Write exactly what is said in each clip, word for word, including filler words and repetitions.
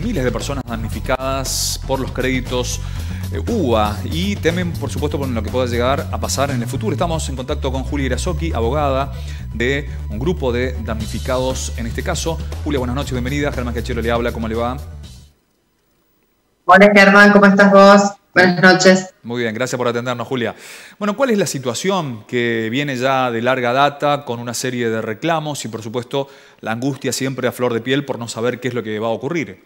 miles de personas damnificadas por los créditos eh, U B A y temen, por supuesto, por lo que pueda llegar a pasar en el futuro. Estamos en contacto con Julia Irazoqui, abogada de un grupo de damnificados en este caso. Julia, buenas noches, bienvenida. Germán Cachero le habla, ¿cómo le va? Hola Germán, ¿cómo estás vos? Buenas noches. Muy bien, gracias por atendernos, Julia. Bueno, ¿cuál es la situación que viene ya de larga data con una serie de reclamos y, por supuesto, la angustia siempre a flor de piel por no saber qué es lo que va a ocurrir?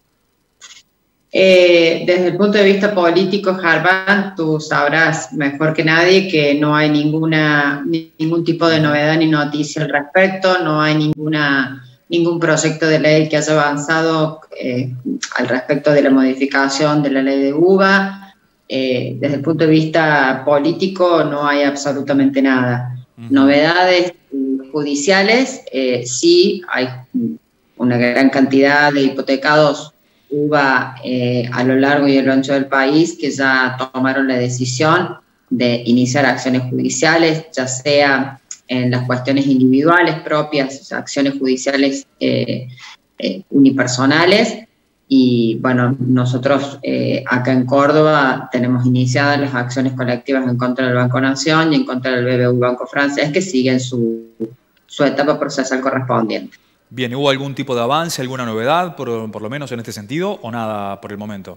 Eh, desde el punto de vista político, Germán, tú sabrás mejor que nadie que no hay ninguna, ningún tipo de novedad ni noticia al respecto, no hay ninguna, ningún proyecto de ley que haya avanzado eh, al respecto de la modificación de la ley de U B A. Eh, desde el punto de vista político no hay absolutamente nada. Uh-huh. Novedades judiciales, eh, sí, hay una gran cantidad de hipotecados U B A eh, a lo largo y a lo ancho del país que ya tomaron la decisión de iniciar acciones judiciales, ya sea en las cuestiones individuales propias, acciones judiciales eh, eh, unipersonales. Y bueno, nosotros eh, acá en Córdoba tenemos iniciadas las acciones colectivas en contra del Banco Nación y en contra del B B V A Banco Francés, que siguen su, su etapa procesal correspondiente. Bien, ¿hubo algún tipo de avance, alguna novedad, por, por lo menos en este sentido, o nada por el momento?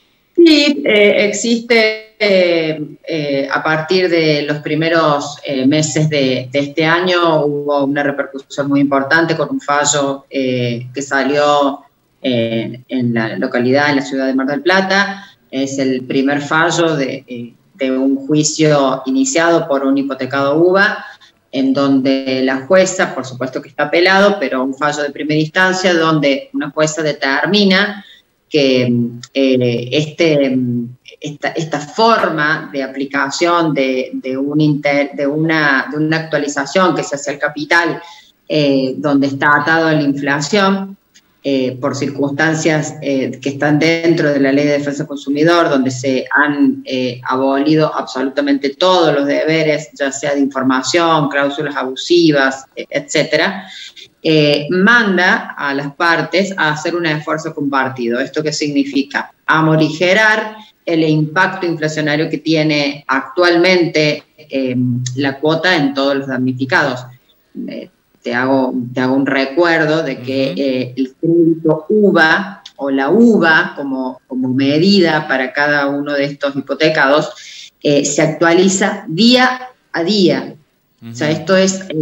Sí, eh, existe eh, eh, a partir de los primeros eh, meses de, de este año, hubo una repercusión muy importante con un fallo eh, que salió Eh, en la localidad, en la ciudad de Mar del Plata. Es el primer fallo de, de un juicio iniciado por un hipotecado U B A, en donde la jueza, por supuesto que está apelado, pero un fallo de primera instancia, donde una jueza determina que eh, este, esta, esta forma de aplicación de, de, un inter, de, una, de una actualización que se hace al capital, eh, donde está atado a la inflación, Eh, por circunstancias eh, que están dentro de la Ley de Defensa del Consumidor, donde se han eh, abolido absolutamente todos los deberes, ya sea de información, cláusulas abusivas, etcétera, eh, manda a las partes a hacer un esfuerzo compartido. ¿Esto qué significa? Amorigerar el impacto inflacionario que tiene actualmente eh, la cuota en todos los damnificados. Eh, Te hago, te hago un recuerdo de que eh, el crédito U B A o la U B A como, como medida para cada uno de estos hipotecados eh, se actualiza día a día. Uh-huh. O sea, esto es eh,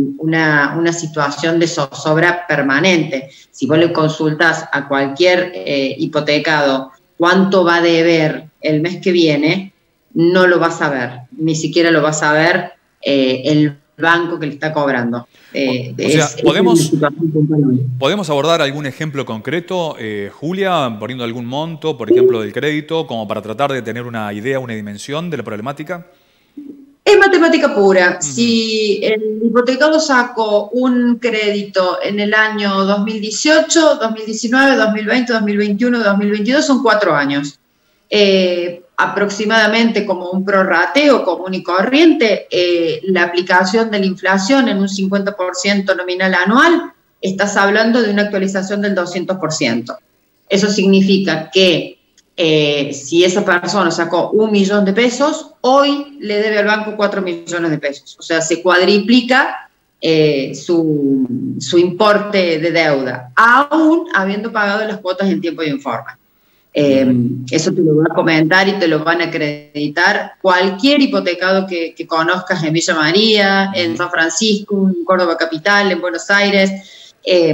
una, una situación de zozobra permanente. Si vos le consultás a cualquier eh, hipotecado cuánto va a deber el mes que viene, no lo vas a ver, ni siquiera lo vas a ver eh, el banco que le está cobrando. Eh, o sea, es, ¿podemos, es ¿podemos abordar algún ejemplo concreto, eh, Julia, poniendo algún monto, por ejemplo, del crédito, como para tratar de tener una idea, una dimensión de la problemática? Es matemática pura. Uh-huh. Si el hipotecado sacó un crédito en el año dos mil dieciocho, dos mil diecinueve, dos mil veinte, dos mil veintiuno, dos mil veintidós, son cuatro años. Eh, aproximadamente como un prorrateo común y corriente, eh, la aplicación de la inflación en un cincuenta por ciento nominal anual, estás hablando de una actualización del doscientos por ciento. Eso significa que eh, si esa persona sacó un millón de pesos, hoy le debe al banco cuatro millones de pesos. O sea, se cuadriplica eh, su, su importe de deuda, aún habiendo pagado las cuotas en tiempo y en forma. Eh, eso te lo van a comentar y te lo van a acreditar cualquier hipotecado que, que conozcas en Villa María, en San Francisco, en Córdoba Capital, en Buenos Aires. Eh,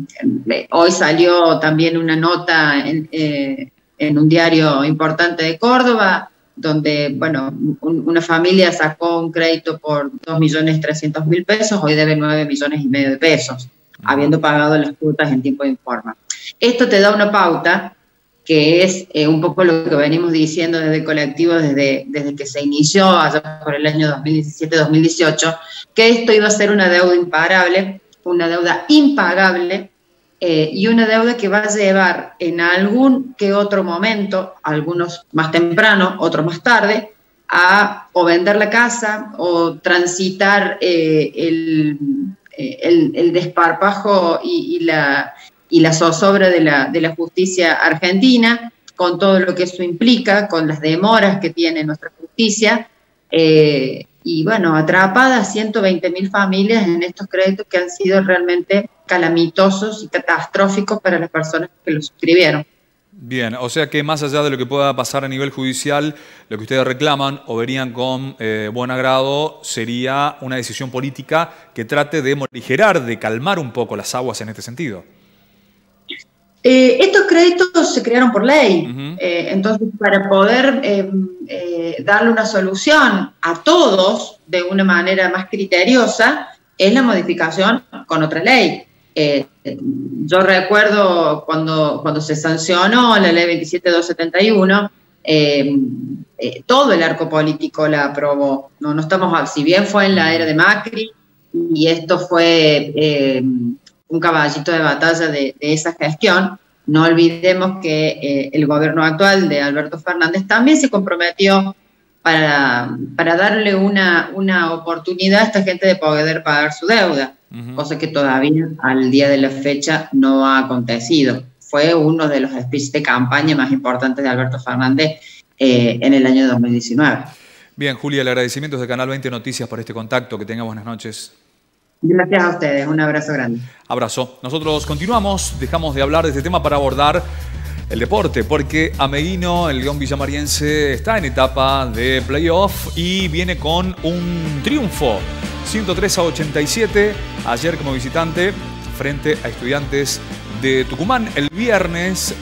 hoy salió también una nota en, eh, en un diario importante de Córdoba, donde, bueno, un, una familia sacó un crédito por dos millones trescientos mil pesos, hoy debe nueve millones y medio de pesos, habiendo pagado las cuotas en tiempo y en forma. Esto te da una pauta que es eh, un poco lo que venimos diciendo desde el colectivo desde, desde que se inició allá por el año dos mil diecisiete dos mil dieciocho, que esto iba a ser una deuda imparable, una deuda impagable eh, y una deuda que va a llevar en algún que otro momento, algunos más temprano, otros más tarde, a o vender la casa o transitar eh, el, el, el desparpajo y, y la y la zozobra de la, de la justicia argentina, con todo lo que eso implica, con las demoras que tiene nuestra justicia, eh, y bueno, atrapadas ciento veinte mil familias en estos créditos que han sido realmente calamitosos y catastróficos para las personas que los suscribieron. Bien, o sea que más allá de lo que pueda pasar a nivel judicial, lo que ustedes reclaman o verían con eh, buen agrado sería una decisión política que trate de morigerar, de calmar un poco las aguas en este sentido. Eh, estos créditos se crearon por ley, uh-huh. eh, entonces para poder eh, eh, darle una solución a todos de una manera más criteriosa es la modificación con otra ley. Eh, yo recuerdo cuando, cuando se sancionó la ley veintisiete mil doscientos setenta y uno, eh, eh, todo el arco político la aprobó. No, no estamos, si bien fue en la era de Macri, y esto fue eh, un caballito de batalla de, de esa gestión, no olvidemos que eh, el gobierno actual de Alberto Fernández también se comprometió para, para darle una, una oportunidad a esta gente de poder pagar su deuda. Uh-huh. Cosa que todavía al día de la fecha no ha acontecido. Fue uno de los speeches de campaña más importantes de Alberto Fernández eh, en el año dos mil diecinueve. Bien, Julia, el agradecimiento es de Canal veinte Noticias por este contacto. Que tenga buenas noches. Gracias a ustedes, un abrazo grande. Abrazo. Nosotros continuamos, dejamos de hablar de este tema para abordar el deporte, porque Ameguino, el León Villamariense, está en etapa de playoff y viene con un triunfo. ciento tres a ochenta y siete, ayer como visitante frente a Estudiantes de Tucumán. El viernes